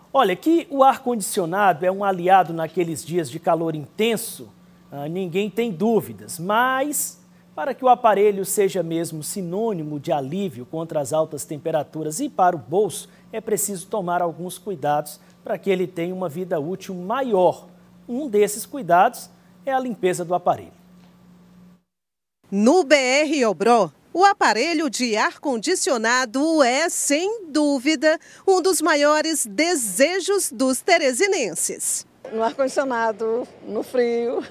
Olha, que o ar-condicionado é um aliado naqueles dias de calor intenso, ninguém tem dúvidas, mas para que o aparelho seja mesmo sinônimo de alívio contra as altas temperaturas e para o bolso, é preciso tomar alguns cuidados para que ele tenha uma vida útil maior. Um desses cuidados é a limpeza do aparelho. No BR-Obró, o aparelho de ar-condicionado é, sem dúvida, um dos maiores desejos dos teresinenses. No ar-condicionado, no frio.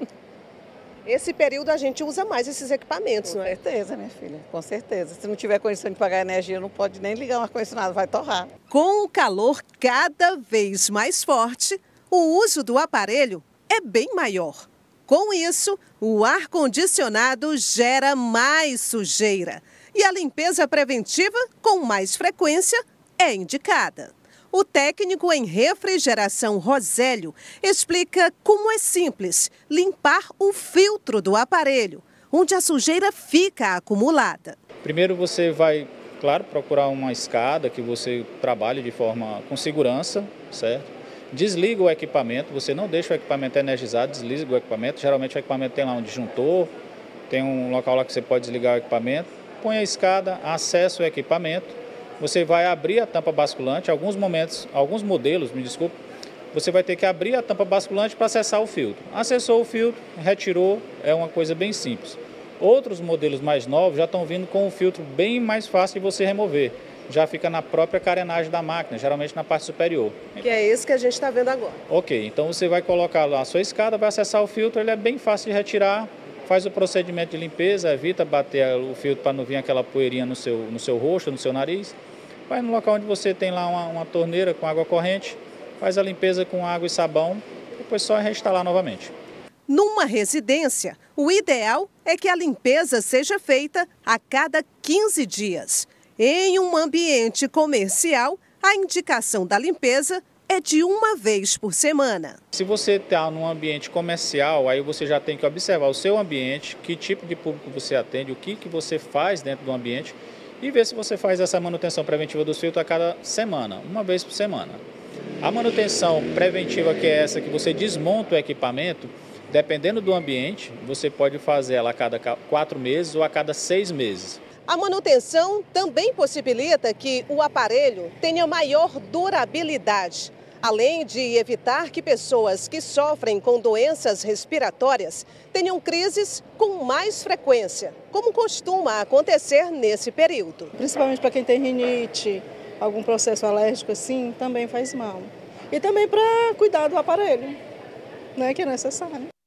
Esse período a gente usa mais esses equipamentos, não é? Com certeza, minha filha, com certeza. Se não tiver condição de pagar energia, não pode nem ligar o ar-condicionado, vai torrar. Com o calor cada vez mais forte, o uso do aparelho é bem maior. Com isso, o ar-condicionado gera mais sujeira e a limpeza preventiva, com mais frequência, é indicada. O técnico em refrigeração Rosélio explica como é simples limpar o filtro do aparelho, onde a sujeira fica acumulada. Primeiro você vai, claro, procurar uma escada que você trabalhe de forma com segurança, certo? Desliga o equipamento, você não deixa o equipamento energizado, desliga o equipamento. Geralmente o equipamento tem lá um disjuntor, tem um local lá que você pode desligar o equipamento. Põe a escada, acessa o equipamento, você vai abrir a tampa basculante. Alguns modelos, me desculpe, você vai ter que abrir a tampa basculante para acessar o filtro. Acessou o filtro, retirou, é uma coisa bem simples. Outros modelos mais novos já estão vindo com um filtro bem mais fácil de você remover. Já fica na própria carenagem da máquina, geralmente na parte superior. Que é esse que a gente está vendo agora. Ok, então você vai colocar lá a sua escada, vai acessar o filtro, ele é bem fácil de retirar, faz o procedimento de limpeza, evita bater o filtro para não vir aquela poeirinha no seu rosto, no seu nariz. Vai no local onde você tem lá uma torneira com água corrente, faz a limpeza com água e sabão, depois só reinstalar novamente. Numa residência, o ideal é que a limpeza seja feita a cada 15 dias. Em um ambiente comercial, a indicação da limpeza é de uma vez por semana. Se você está num ambiente comercial, aí você já tem que observar o seu ambiente, que tipo de público você atende, o que você faz dentro do ambiente e ver se você faz essa manutenção preventiva dos filtros a cada semana, uma vez por semana. A manutenção preventiva, que é essa que você desmonta o equipamento, dependendo do ambiente, você pode fazer ela a cada 4 meses ou a cada 6 meses. A manutenção também possibilita que o aparelho tenha maior durabilidade, além de evitar que pessoas que sofrem com doenças respiratórias tenham crises com mais frequência, como costuma acontecer nesse período. Principalmente para quem tem rinite, algum processo alérgico assim, também faz mal. E também para cuidar do aparelho, né, que é necessário.